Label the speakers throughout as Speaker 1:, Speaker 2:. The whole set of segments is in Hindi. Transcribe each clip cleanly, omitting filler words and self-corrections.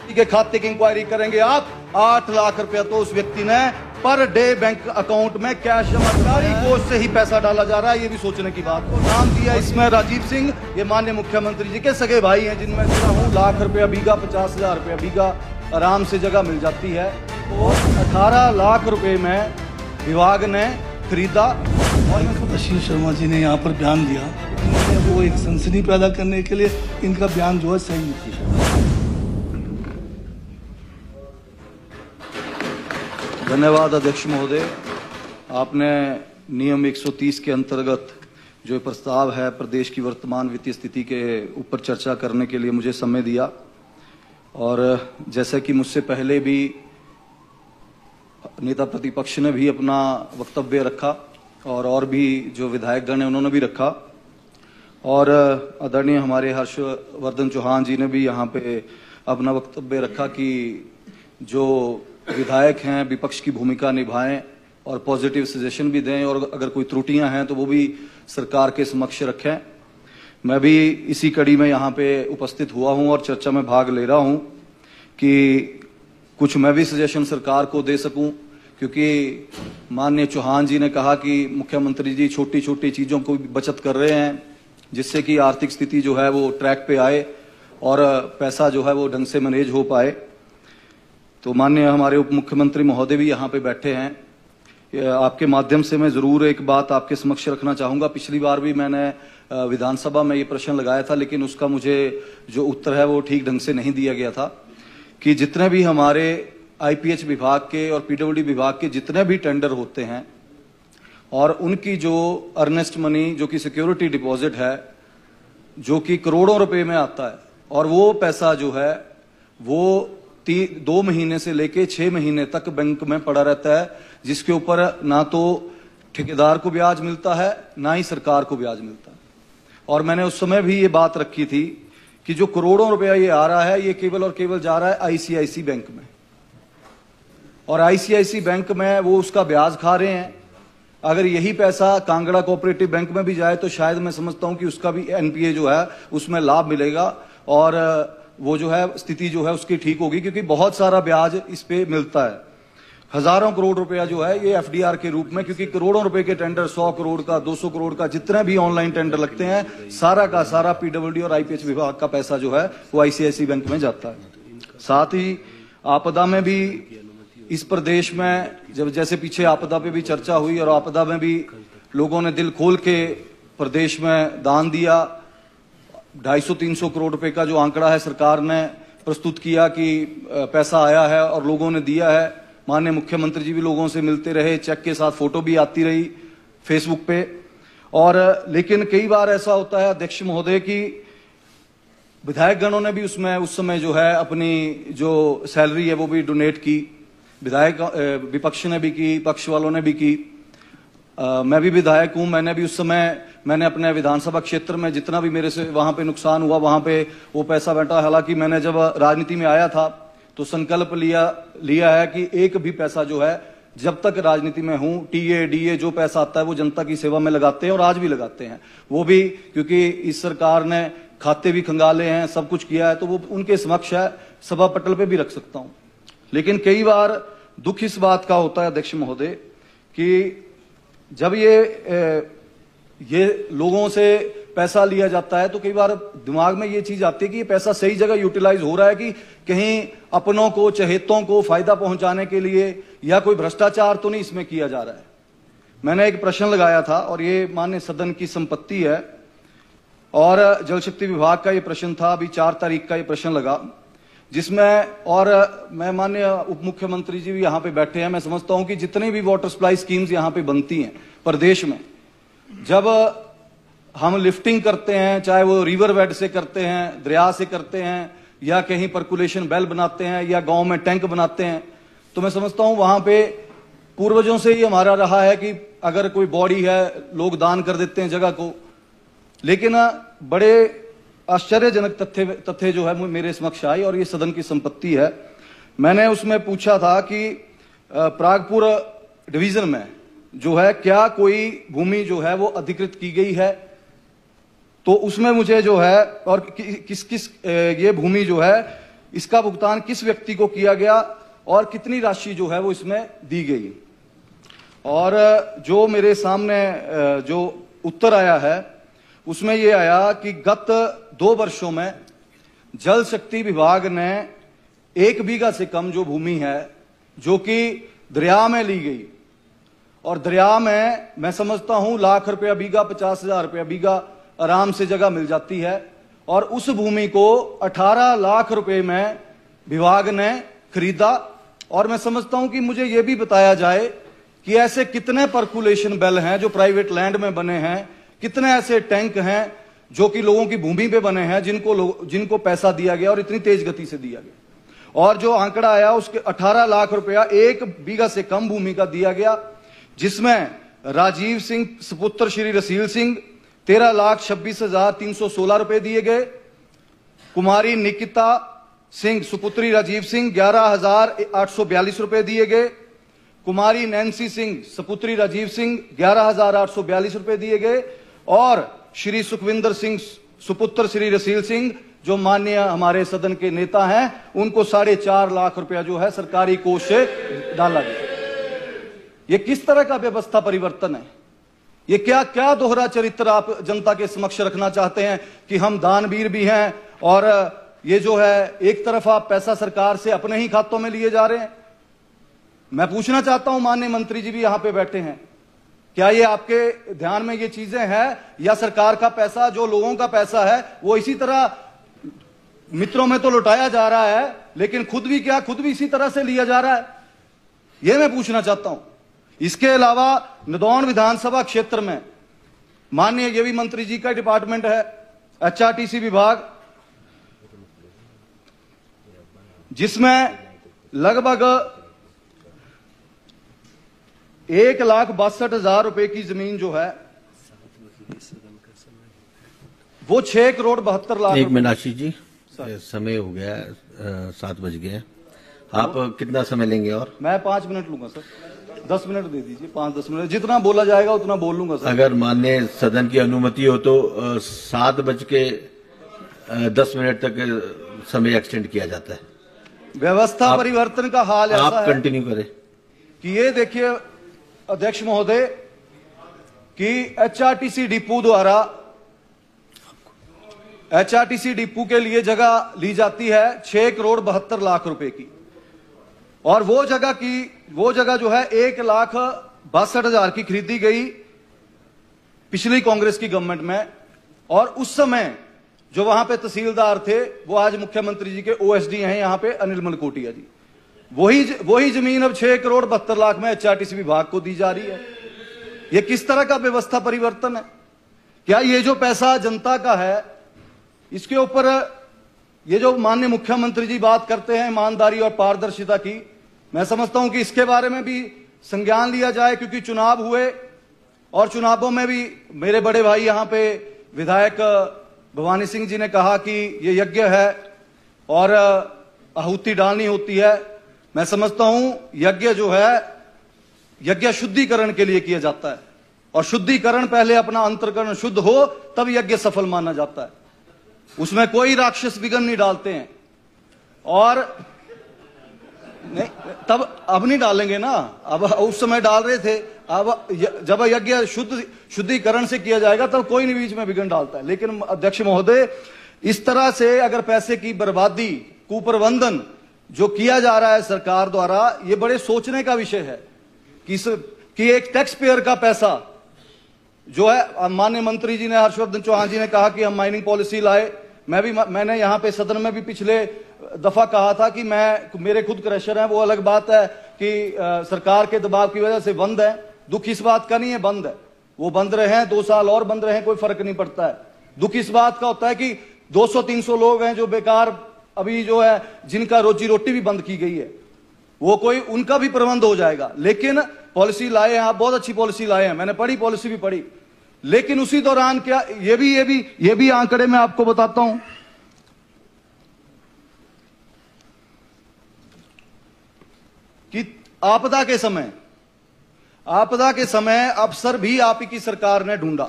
Speaker 1: के खाते की इंक्वायरी करेंगे आप। 8 लाख रुपया तो उस व्यक्ति ने पर डे बैंक अकाउंट में कैश जमा, सरकारी कोष से ही पैसा डाला जा रहा है। ये भी सोचने की बात। को नाम दिया इसमें राजीव सिंह, ये माननीय मुख्यमंत्री जी के सगे भाई हैं, जिनमें सुना हूँ लाख रुपया बीघा, 50,000 रुपया बीघा आराम से जगह मिल जाती है। और 18 लाख रुपए में विभाग ने खरीदा।
Speaker 2: और आशीष शर्मा जी ने यहाँ पर बयान दिया, वो एक सनसनी पैदा करने के लिए इनका बयान जो है सही नहीं थी।
Speaker 1: धन्यवाद अध्यक्ष महोदय, आपने नियम 130 के अंतर्गत जो प्रस्ताव है प्रदेश की वर्तमान वित्तीय स्थिति के ऊपर चर्चा करने के लिए मुझे समय दिया। और जैसे कि मुझसे पहले भी नेता प्रतिपक्ष ने भी अपना वक्तव्य रखा और भी जो विधायकगण हैं उन्होंने भी रखा, और आदरणीय हमारे हर्षवर्धन चौहान जी ने भी यहाँ पे अपना वक्तव्य रखा कि जो विधायक हैं विपक्ष की भूमिका निभाएं और पॉजिटिव सजेशन भी दें, और अगर कोई त्रुटियां हैं तो वो भी सरकार के समक्ष रखें। मैं भी इसी कड़ी में यहाँ पे उपस्थित हुआ हूँ और चर्चा में भाग ले रहा हूँ कि कुछ मैं भी सजेशन सरकार को दे सकूं, क्योंकि माननीय चौहान जी ने कहा कि मुख्यमंत्री जी छोटी छोटी चीजों को बचत कर रहे हैं जिससे कि आर्थिक स्थिति जो है वो ट्रैक पे आए और पैसा जो है वो ढंग से मैनेज हो पाए। तो माननीय हमारे उप मुख्यमंत्री महोदय भी यहाँ पे बैठे हैं। आपके माध्यम से मैं जरूर एक बात आपके समक्ष रखना चाहूंगा। पिछली बार भी मैंने विधानसभा में ये प्रश्न लगाया था, लेकिन उसका मुझे जो उत्तर है वो ठीक ढंग से नहीं दिया गया था कि जितने भी हमारे आईपीएच विभाग के और पीडब्ल्यूडी विभाग के जितने भी टेंडर होते हैं और उनकी जो अर्नेस्ट मनी जो कि सिक्योरिटी डिपॉजिट है जो कि करोड़ों रुपए में आता है, और वो पैसा जो है वो 2 महीने से लेके 6 महीने तक बैंक में पड़ा रहता है, जिसके ऊपर ना तो ठेकेदार को ब्याज मिलता है ना ही सरकार को ब्याज मिलता है। और मैंने उस समय भी ये बात रखी थी कि जो करोड़ों रुपया ये आ रहा है ये केवल और केवल जा रहा है आईसीआईसी बैंक में, और आईसीआईसी बैंक में वो उसका ब्याज खा रहे हैं। अगर यही पैसा कांगड़ा कोऑपरेटिव बैंक में भी जाए तो शायद मैं समझता हूं कि उसका भी एनपीए जो है उसमें लाभ मिलेगा और वो जो है स्थिति जो है उसकी ठीक होगी, क्योंकि बहुत सारा ब्याज इस पे मिलता है। हजारों करोड़ रुपया जो है ये एफडीआर के रूप में, क्योंकि करोड़ों रुपए के टेंडर 100 करोड़ का 200 करोड़ का जितने भी ऑनलाइन टेंडर लगते हैं सारा का सारा पीडब्ल्यूडी और आईपीएच विभाग का पैसा जो है वो आईसीआईसी बैंक में जाता है। साथ ही आपदा में भी इस प्रदेश में जब जैसे पीछे आपदा पे भी चर्चा हुई और आपदा में भी लोगों ने दिल खोल के प्रदेश में दान दिया। 250-300 करोड़ रुपए का जो आंकड़ा है सरकार ने प्रस्तुत किया कि पैसा आया है और लोगों ने दिया है। माननीय मुख्यमंत्री जी भी लोगों से मिलते रहे, चेक के साथ फोटो भी आती रही फेसबुक पे। और लेकिन कई बार ऐसा होता है अध्यक्ष महोदय कि विधायक गणों ने भी उसमें उस समय जो है अपनी जो सैलरी है वो भी डोनेट की, विधायक विपक्ष ने भी की, पक्ष वालों ने भी की। मैं भी विधायक हूं, मैंने भी उस समय मैंने अपने विधानसभा क्षेत्र में जितना भी मेरे से वहां पे नुकसान हुआ वहां पे वो पैसा बैठा। हालांकि मैंने जब राजनीति में आया था तो संकल्प लिया है कि एक भी पैसा जो है जब तक राजनीति में हूं टीए डीए जो पैसा आता है वो जनता की सेवा में लगाते हैं और आज भी लगाते हैं। वो भी क्योंकि इस सरकार ने खाते भी खंगाले हैं, सब कुछ किया है, तो वो उनके समक्ष है, सभा पटल पे भी रख सकता हूं। लेकिन कई बार दुख इस बात का होता है अध्यक्ष महोदय कि जब ये लोगों से पैसा लिया जाता है तो कई बार दिमाग में ये चीज आती है कि ये पैसा सही जगह यूटिलाइज हो रहा है कि कहीं अपनों को चहेतों को फायदा पहुंचाने के लिए या कोई भ्रष्टाचार तो नहीं इसमें किया जा रहा है। मैंने एक प्रश्न लगाया था और ये माननीय सदन की संपत्ति है और जल शक्ति विभाग का ये प्रश्न था। अभी 4 तारीख का ये प्रश्न लगा जिसमें, और मैं माननीय उप मुख्यमंत्री जी भी यहाँ पे बैठे हैं, मैं समझता हूं कि जितनी भी वाटर सप्लाई स्कीम्स यहाँ पे बनती हैं प्रदेश में, जब हम लिफ्टिंग करते हैं चाहे वो रिवर बेड से करते हैं, दरिया से करते हैं या कहीं परकुलेशन बेल बनाते हैं या गांव में टैंक बनाते हैं, तो मैं समझता हूं वहां पे पूर्वजों से ही हमारा रहा है कि अगर कोई बॉडी है लोग दान कर देते हैं जगह को। लेकिन बड़े आश्चर्यजनक तथ्य जो है मेरे समक्ष आई और ये सदन की संपत्ति है। मैंने उसमें पूछा था कि प्रागपुर डिवीजन में जो है क्या कोई भूमि जो है वो अधिकृत की गई है, तो उसमें मुझे जो है और किस किस ये भूमि जो है इसका भुगतान किस व्यक्ति को किया गया और कितनी राशि जो है वो इसमें दी गई। और जो मेरे सामने जो उत्तर आया है उसमें यह आया कि गत 2 वर्षों में जल शक्ति विभाग ने 1 बीघा से कम जो भूमि है जो कि दरिया में ली गई, और दरिया में मैं समझता हूं लाख रुपया बीघा, 50,000 रुपया बीघा आराम से जगह मिल जाती है, और उस भूमि को 18 लाख रुपए में विभाग ने खरीदा। और मैं समझता हूं कि मुझे यह भी बताया जाए कि ऐसे कितने पर्कुलेशन बेल हैं जो प्राइवेट लैंड में बने हैं, कितने ऐसे टैंक हैं जो कि लोगों की भूमि पे बने हैं जिनको पैसा दिया गया और इतनी तेज गति से दिया गया। और जो आंकड़ा आया उसके 18 लाख रुपया 1 बीघा से कम भूमि का दिया गया, जिसमें राजीव सिंह सुपुत्र श्री रसील सिंह 13,26,316 रुपए दिए गए, कुमारी निकिता सिंह सुपुत्री राजीव सिंह 11,842 रुपए दिए गए, कुमारी नैन्सी सिंह सुपुत्री राजीव सिंह 11,842 रुपए दिए गए, और श्री सुखविंदर सिंह सुपुत्र श्री रसील सिंह जो माननीय हमारे सदन के नेता हैं उनको 4.5 लाख रुपया जो है सरकारी कोष से डाला गया। ये किस तरह का व्यवस्था परिवर्तन है? ये क्या क्या दोहरा चरित्र आप जनता के समक्ष रखना चाहते हैं कि हम दानवीर भी हैं और ये जो है एक तरफ आप पैसा सरकार से अपने ही खातों में लिए जा रहे हैं। मैं पूछना चाहता हूं, माननीय मंत्री जी भी यहां पे बैठे हैं, क्या ये आपके ध्यान में ये चीजें हैं या सरकार का पैसा जो लोगों का पैसा है वो इसी तरह मित्रों में तो लुटाया जा रहा है लेकिन खुद भी इसी तरह से लिया जा रहा है? यह मैं पूछना चाहता हूं। इसके अलावा नदौन विधानसभा क्षेत्र में माननीय ये भी मंत्री जी का डिपार्टमेंट है, एचआरटीसी विभाग, जिसमें लगभग 1,62,000 रुपए की जमीन जो है वो 6 करोड़ 72 लाख।
Speaker 3: एक मीनाक्षी जी, समय हो गया, 7 बज गए। आप कितना समय लेंगे? और मैं
Speaker 1: 5 मिनट लूंगा सर, 10 मिनट दे दीजिए, 5-10 मिनट, जितना बोला जाएगा उतना बोल लूंगा सर।
Speaker 3: अगर माननीय सदन की अनुमति हो तो 7:10 तक समय एक्सटेंड किया जाता है।
Speaker 1: व्यवस्था परिवर्तन का हाल ऐसा है,
Speaker 3: आप कंटिन्यू करें
Speaker 1: कि ये देखिए अध्यक्ष महोदय कि एचआरटीसी डिपो के लिए जगह ली जाती है 6 करोड़ 72 लाख रुपए की, और वो जगह जो है 1,62,000 की खरीदी गई पिछली कांग्रेस की गवर्नमेंट में। और उस समय जो वहां पे तहसीलदार थे वो आज मुख्यमंत्री जी के ओएसडी हैं यहां पे अनिल मलकोटिया जी। वही जमीन अब 6 करोड़ 72 लाख में एचआरटीसी विभाग को दी जा रही है। ये किस तरह का व्यवस्था परिवर्तन है? क्या ये जो पैसा जनता का है इसके ऊपर ये जो माननीय मुख्यमंत्री जी बात करते हैं ईमानदारी और पारदर्शिता की, मैं समझता हूं कि इसके बारे में भी संज्ञान लिया जाए, क्योंकि चुनाव हुए और चुनावों में भी मेरे बड़े भाई यहां पे विधायक भवानी सिंह जी ने कहा कि ये यज्ञ है और आहुति डालनी होती है। मैं समझता हूं यज्ञ जो है यज्ञ शुद्धिकरण के लिए किया जाता है, और शुद्धिकरण पहले अपना अंतःकरण शुद्ध हो तब यज्ञ सफल माना जाता है। उसमें कोई राक्षस विघ्न नहीं डालते हैं, और नहीं तब अब नहीं डालेंगे ना, अब उस समय डाल रहे थे, अब जब यज्ञ शुद्धिकरण से किया जाएगा तब कोई नहीं बीच में विघ्न डालता है। लेकिन अध्यक्ष महोदय, इस तरह से अगर पैसे की बर्बादी, कुप्रबंधन जो किया जा रहा है सरकार द्वारा, ये बड़े सोचने का विषय है कि एक टैक्स पेयर का पैसा जो है, माननीय मंत्री जी ने, हर्षवर्धन चौहान जी ने कहा कि हम माइनिंग पॉलिसी लाए। मैंने यहां पे सदन में भी पिछले दफा कहा था कि मेरे खुद क्रशर हैं, वो अलग बात है कि सरकार के दबाव की वजह से बंद है। दुख इस बात का नहीं है बंद है, वो बंद रहे हैं 2 साल और बंद रहे, कोई फर्क नहीं पड़ता है। दुख इस बात का होता है कि 200-300 लोग हैं जो बेकार अभी जो है जिनका रोजी रोटी भी बंद की गई है, वो कोई उनका भी प्रबंध हो जाएगा। लेकिन पॉलिसी लाए हैं आप, बहुत अच्छी पॉलिसी लाए हैं, मैंने पढ़ी, पॉलिसी भी पढ़ी, लेकिन उसी दौरान क्या ये भी आंकड़े मैं आपको बताता हूं कि आपदा के समय अफसर भी आप ही की सरकार ने ढूंढा।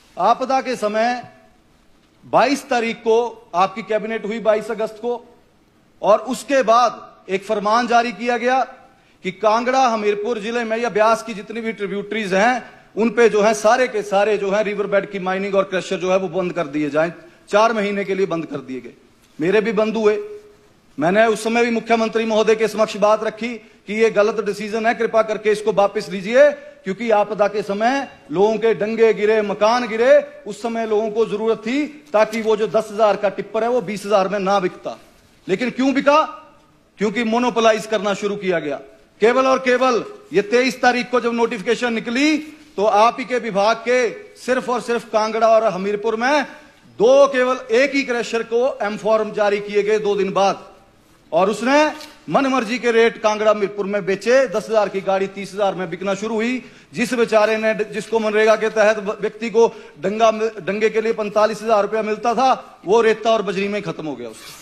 Speaker 1: आपदा के समय 22 तारीख को आपकी कैबिनेट हुई, 22 अगस्त को, और उसके बाद एक फरमान जारी किया गया कि कांगड़ा हमीरपुर जिले में या ब्यास की जितनी भी ट्रिब्यूटरीज हैं उन पे जो है सारे के सारे जो है रिवर बेड की माइनिंग और क्रशर जो है वो बंद कर दिए जाएं। 4 महीने के लिए बंद कर दिए गए। मेरे भी बंद हुए। मैंने उस समय भी मुख्यमंत्री महोदय के समक्ष बात रखी कि ये गलत डिसीजन है, कृपा करके इसको वापस लीजिए, क्योंकि आपदा के समय लोगों के डंगे गिरे, मकान गिरे, उस समय लोगों को जरूरत थी ताकि वो जो 10,000 का टिप्पर है वो 20,000 में ना बिकता। लेकिन क्यों बिका? क्योंकि मोनोपोलाइज करना शुरू किया गया। केवल और केवल ये 23 तारीख को जब नोटिफिकेशन निकली तो आप ही के विभाग के सिर्फ और सिर्फ कांगड़ा और हमीरपुर में केवल एक ही क्रशर को एम फॉर्म जारी किए गए 2 दिन बाद, और उसने मनमर्जी के रेट कांगड़ा हमीरपुर में बेचे। 10,000 की गाड़ी 30,000 में बिकना शुरू हुई। जिस बेचारे ने, जिसको मनरेगा के तहत व्यक्ति को डंगे के लिए 45,000 रुपया मिलता था, वो रेता और बजरी में खत्म हो गया उसका।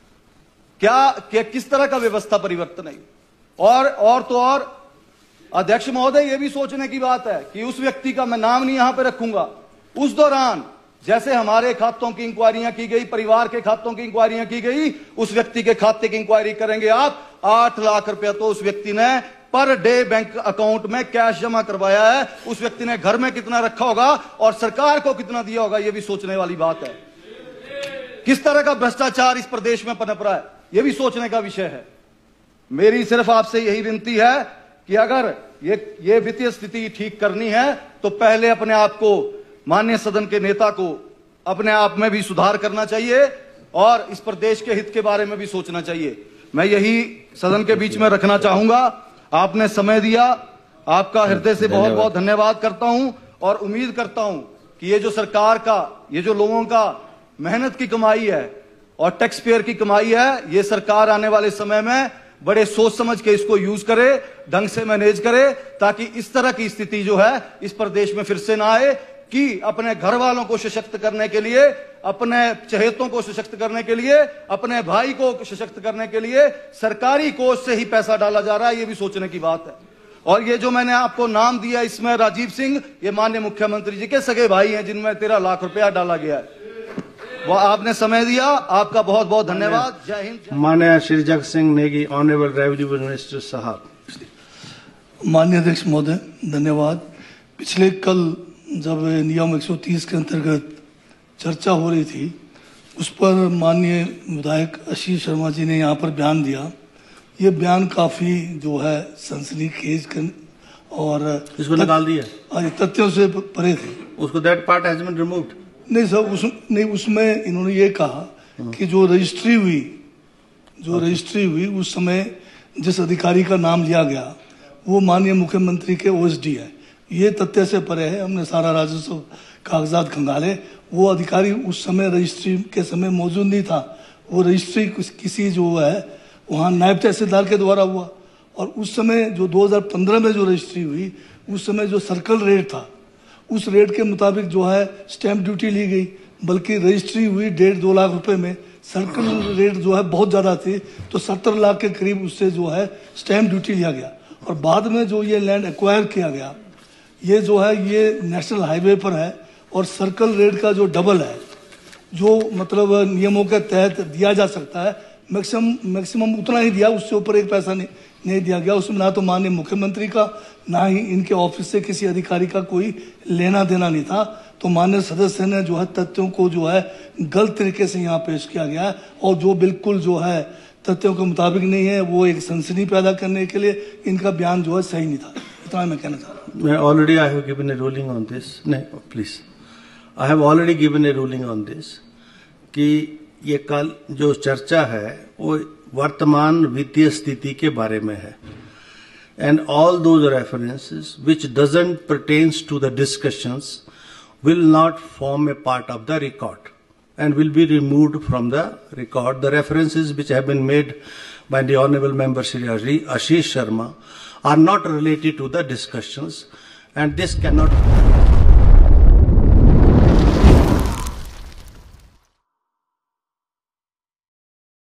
Speaker 1: क्या किस तरह का व्यवस्था परिवर्तन है? और तो और अध्यक्ष महोदय, ये भी सोचने की बात है कि उस व्यक्ति का मैं नाम नहीं यहां पे रखूंगा, उस दौरान जैसे हमारे खातों की इंक्वायरियां की गई, परिवार के खातों की इंक्वायरियां की गई, उस व्यक्ति के खाते की इंक्वायरी करेंगे आप। 8 लाख रुपया तो उस व्यक्ति ने पर डे बैंक अकाउंट में कैश जमा करवाया है। उस व्यक्ति ने घर में कितना रखा होगा और सरकार को कितना दिया होगा, यह भी सोचने वाली बात है। किस तरह का भ्रष्टाचार इस प्रदेश में पनप रहा है, यह भी सोचने का विषय है। मेरी सिर्फ आपसे यही विनती है कि अगर ये वित्तीय स्थिति ठीक करनी है तो पहले अपने आप को, माननीय सदन के नेता को अपने आप में भी सुधार करना चाहिए और इस प्रदेश के हित के बारे में भी सोचना चाहिए। मैं यही सदन के बीच में रखना चाहूंगा। आपने समय दिया, आपका हृदय से बहुत बहुत धन्यवाद करता हूं और उम्मीद करता हूं कि ये जो सरकार का, ये जो लोगों का मेहनत की कमाई है और टैक्स पेयर की कमाई है, ये सरकार आने वाले समय में बड़े सोच समझ के इसको यूज करे, ढंग से मैनेज करे, ताकि इस तरह की स्थिति जो है इस प्रदेश में फिर से ना आए कि अपने घर वालों को सशक्त करने के लिए, अपने चहेतों को सशक्त करने के लिए, अपने भाई को सशक्त करने के लिए सरकारी कोष से ही पैसा डाला जा रहा है। ये भी सोचने की बात है। और ये जो मैंने आपको नाम दिया, इसमें राजीव सिंह, ये माननीय मुख्यमंत्री जी के सगे भाई हैं जिनमें 13 लाख रुपया डाला गया है। वो आपने समय दिया, आपका बहुत बहुत धन्यवाद। जय हिंद।
Speaker 4: माननीय Shri Jagat Singh Negi, honourable revenue minister साहब।
Speaker 2: माननीय अध्यक्ष महोदय, धन्यवाद। पिछले कल जब नियम 130 के अंतर्गत चर्चा हो रही थी, उस पर माननीय विधायक आशीष शर्मा जी ने यहाँ पर बयान दिया। ये बयान काफी जो है सनसनीखेज और
Speaker 4: इसको निकाल दिया,
Speaker 2: तथ्यों से परे थे।
Speaker 4: उसको that part has been removed.
Speaker 2: नहीं सर, उसमें इन्होंने ये कहा कि जो रजिस्ट्री हुई उस समय जिस अधिकारी का नाम लिया गया वो माननीय मुख्यमंत्री के ओएसडी है। ये तथ्य से परे है। हमने सारा राजस्व कागजात खंगाले, वो अधिकारी उस समय रजिस्ट्री के समय मौजूद नहीं था। वो रजिस्ट्री किसी जो है वहाँ नायब तहसीलदार के द्वारा हुआ, और उस समय जो 2015 में जो रजिस्ट्री हुई, उस समय जो सर्कल रेट था, उस रेट के मुताबिक जो है स्टैंप ड्यूटी ली गई, बल्कि रजिस्ट्री हुई 1.5-2 लाख रुपए में, सर्कल रेट जो है बहुत ज़्यादा थी, तो 70 लाख के करीब उससे जो है स्टैंप ड्यूटी लिया गया। और बाद में जो ये लैंड एक्वायर किया गया, ये जो है ये नेशनल हाईवे पर है और सर्कल रेट का जो डबल है, जो मतलब नियमों के तहत दिया जा सकता है, मैक्सिमम उतना ही दिया, उससे ऊपर एक पैसा नहीं दिया गया। उसमें ना तो माननीय मुख्यमंत्री का, ना ही इनके ऑफिस से किसी अधिकारी का कोई लेना देना नहीं था। तो माननीय सदस्य ने जो है तथ्यों को जो है गलत तरीके से यहाँ पेश किया गया है, और जो बिल्कुल जो है तथ्यों के मुताबिक नहीं है, वो एक सनसनी पैदा करने के लिए इनका बयान जो है सही नहीं था। इतना मैं कहना चाहता हूँ।
Speaker 4: मैं already I have given a ruling on this. नहीं please, I have already given a ruling on this कि ये कल जो चर्चा है वो वर्तमान वित्तीय स्थिति के बारे में है, and all those references which doesn't pertains to the discussions will not form a part of the record and will be removed from the record. The references which have been made by the honorable member Shri Ashish Sharma are not related to the discussions, and this cannot